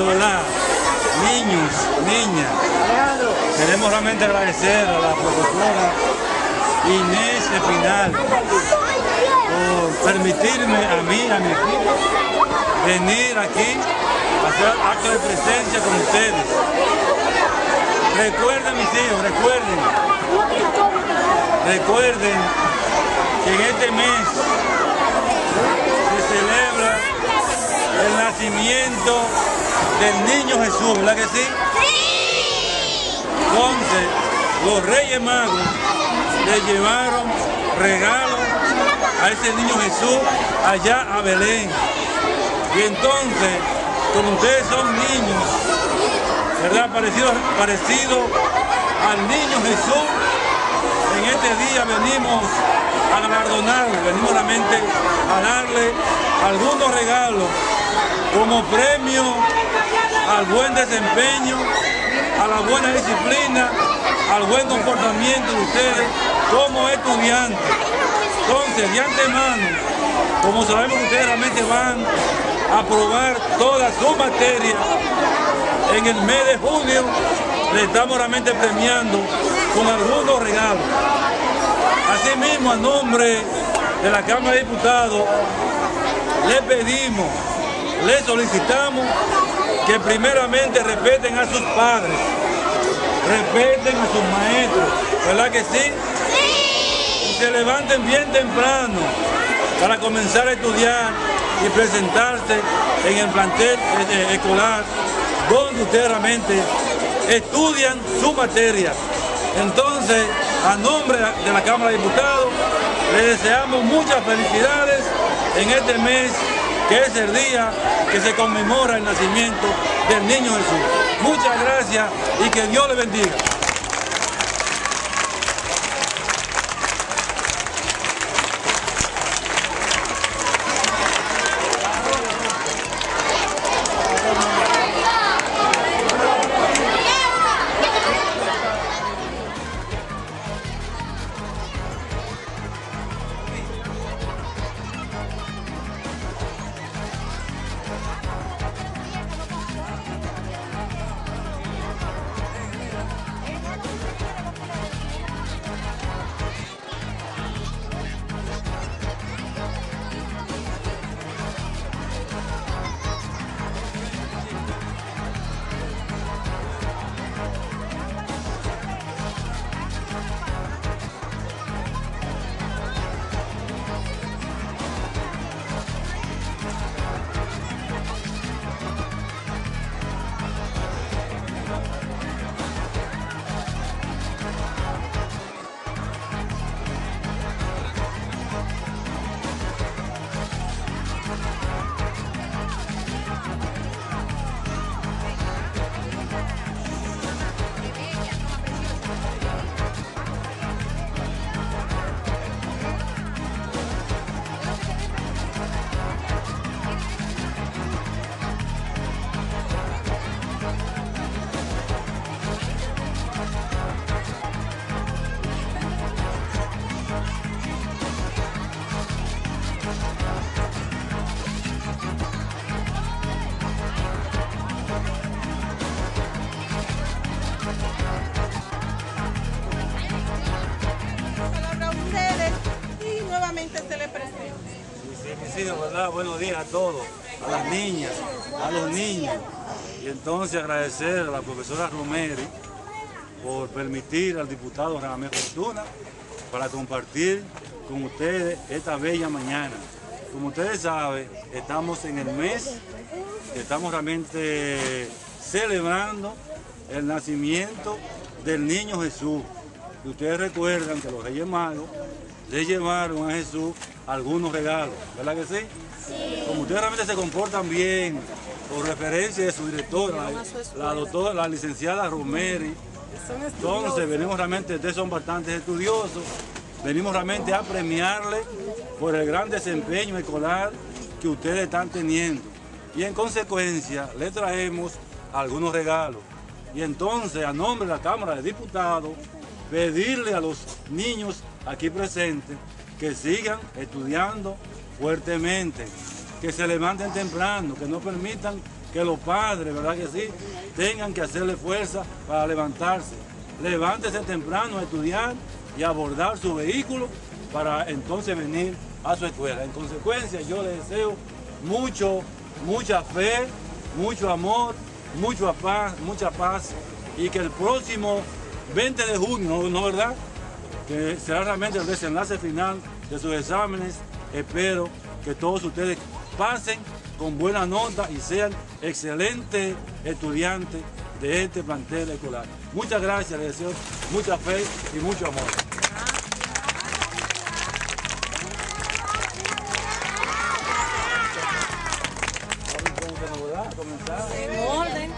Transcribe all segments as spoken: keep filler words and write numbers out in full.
escolar, niños, niñas. Queremos realmente agradecer a la profesora Inés Espinal por permitirme a mí, a mi equipo, venir aquí a hacer acto de presencia con ustedes. Recuerden, mis hijos, recuerden, recuerden que en este mes se celebra el nacimiento del niño Jesús, ¿verdad que sí? ¡Sí! Entonces, los Reyes Magos le llevaron regalos a ese niño Jesús allá a Belén. Y entonces, como ustedes son niños, ¿verdad? Parecido, parecido al niño Jesús, en este día venimos a galardonarle, venimos realmente a darle algunos regalos como premio al buen desempeño, a la buena disciplina, al buen comportamiento de ustedes como estudiantes. Entonces, de antemano, como sabemos que ustedes realmente van a aprobar todas sus materias, en el mes de junio le estamos realmente premiando con algunos regalos. Asimismo, a nombre de la Cámara de Diputados, le pedimos, le solicitamos que primeramente respeten a sus padres, respeten a sus maestros, ¿verdad que sí? ¡Sí! Y se levanten bien temprano para comenzar a estudiar y presentarse en el plantel escolar donde ustedes realmente estudian su materia. Entonces, a nombre de la Cámara de Diputados, les deseamos muchas felicidades en este mes, que es el día que se conmemora el nacimiento del niño Jesús. Muchas gracias y que Dios les bendiga. ¿Verdad? Buenos días a todos, a las niñas, a los niños. Y entonces agradecer a la profesora Romeri por permitir al diputado Radamés Fortuna para compartir con ustedes esta bella mañana. Como ustedes saben, estamos en el mes, estamos realmente celebrando el nacimiento del niño Jesús. Y ustedes recuerdan que los Reyes Magos le llevaron a Jesús algunos regalos, ¿verdad que sí? Sí. Como ustedes realmente se comportan bien, por referencia de su directora, la doctora, la licenciada Romeri, entonces venimos realmente, ustedes son bastante estudiosos, venimos realmente a premiarle por el gran desempeño escolar que ustedes están teniendo. Y en consecuencia, le traemos algunos regalos. Y entonces, a nombre de la Cámara de Diputados, pedirle a los niños aquí presentes que sigan estudiando fuertemente, que se levanten temprano, que no permitan que los padres, ¿verdad que sí?, tengan que hacerle fuerza para levantarse. Levántese temprano a estudiar y abordar su vehículo para entonces venir a su escuela. En consecuencia, yo le deseo mucho, mucha fe, mucho amor, mucha paz, mucha paz, y que el próximo veinte de junio, ¿no, no verdad?, que será realmente el desenlace final de sus exámenes, espero que todos ustedes pasen con buena nota y sean excelentes estudiantes de este plantel escolar. Muchas gracias, les deseo mucha fe y mucho amor. En orden.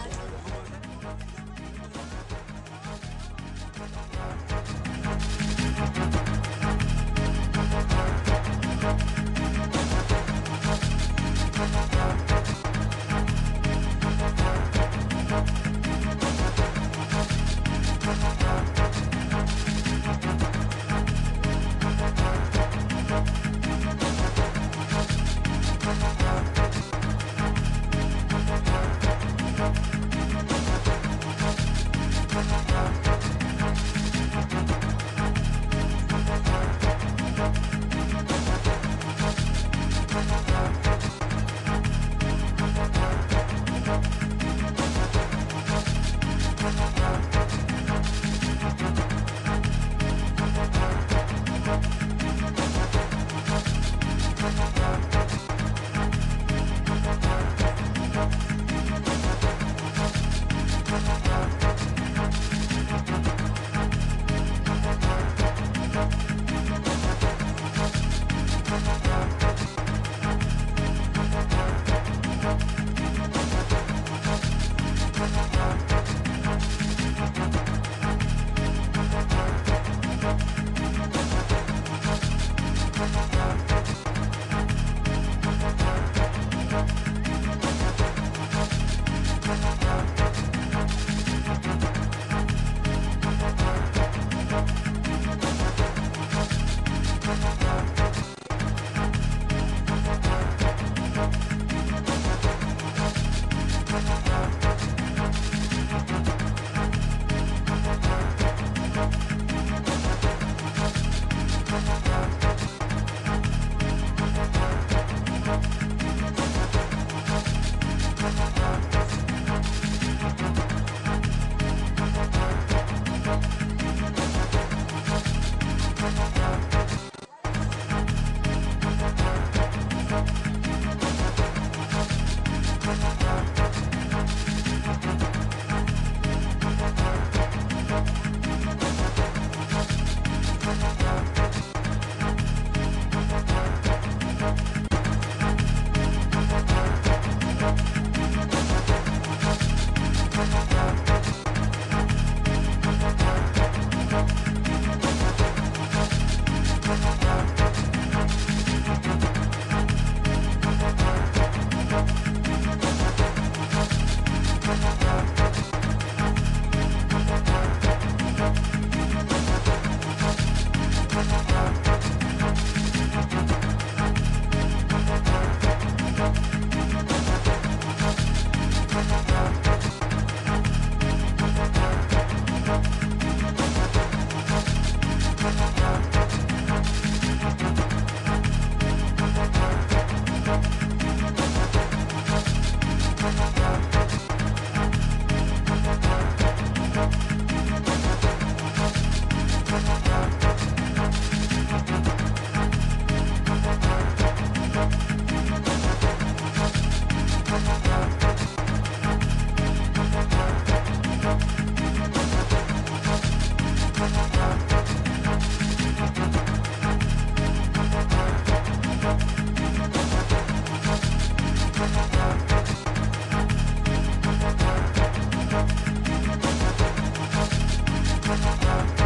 Bye.